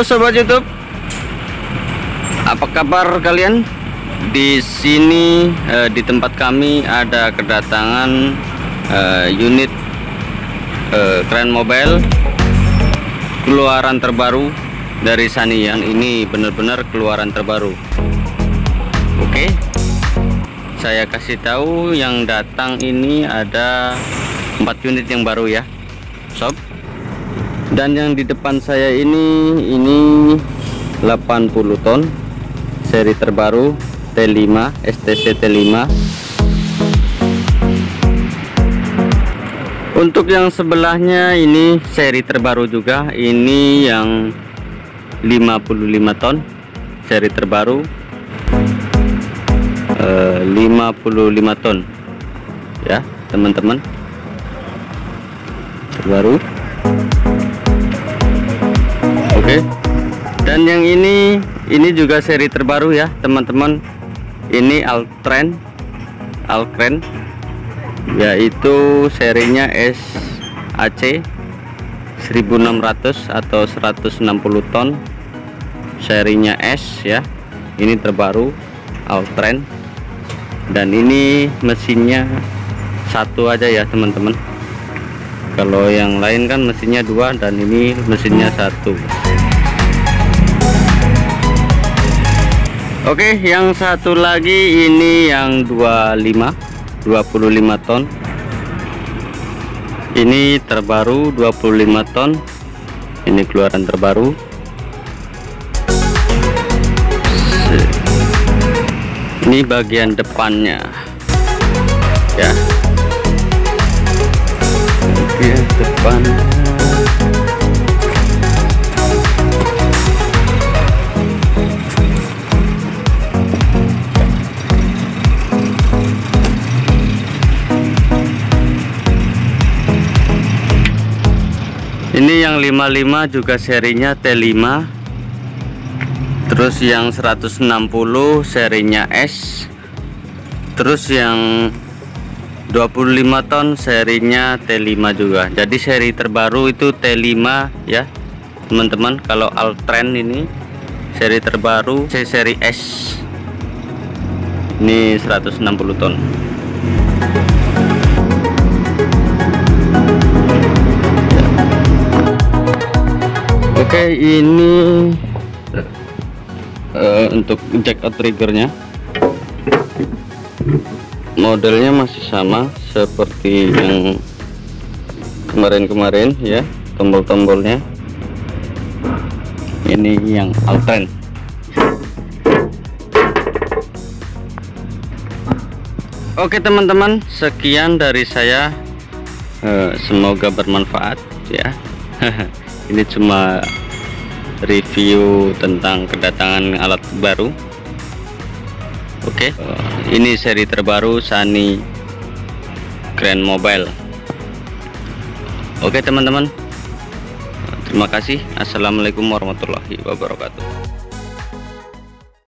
Halo sobat YouTube, apa kabar kalian? Di sini di tempat kami ada kedatangan unit keren mobile keluaran terbaru dari Sany. Yang ini benar-benar keluaran terbaru. Oke, saya kasih tahu yang datang ini ada 4 unit yang baru ya, sob. Dan yang di depan saya ini 80 ton seri terbaru T5 STC T5. Untuk yang sebelahnya ini seri terbaru juga, ini yang 55 ton seri terbaru, 55 ton ya teman-teman, terbaru. Oke, dan yang ini juga seri terbaru ya teman-teman. Ini Altren, yaitu serinya SAC 1600 atau 160 ton, serinya S ya. Ini terbaru Altren, dan ini mesinnya satu aja ya teman-teman. Kalau yang lain kan mesinnya 2, dan ini mesinnya 1. Oke, yang satu lagi ini yang 25 ton. Ini terbaru 25 ton. Ini keluaran terbaru. Ini bagian depannya ya. Bagian depan. Ini yang 55 juga serinya T5. Terus yang 160 serinya S. Terus yang 25 ton serinya T5 juga. Jadi seri terbaru itu T5 ya teman-teman. Kalau Altren ini seri terbaru seri S. Ini 160 ton. Oke, ini untuk jack out triggernya, modelnya masih sama seperti yang kemarin-kemarin ya. Tombol-tombolnya ini yang Altren. Oke teman-teman, sekian dari saya, semoga bermanfaat ya. Ini cuma review tentang kedatangan alat baru. Oke, ini seri terbaru Sany Grand Mobile. Oke teman-teman, terima kasih. Assalamualaikum warahmatullahi wabarakatuh.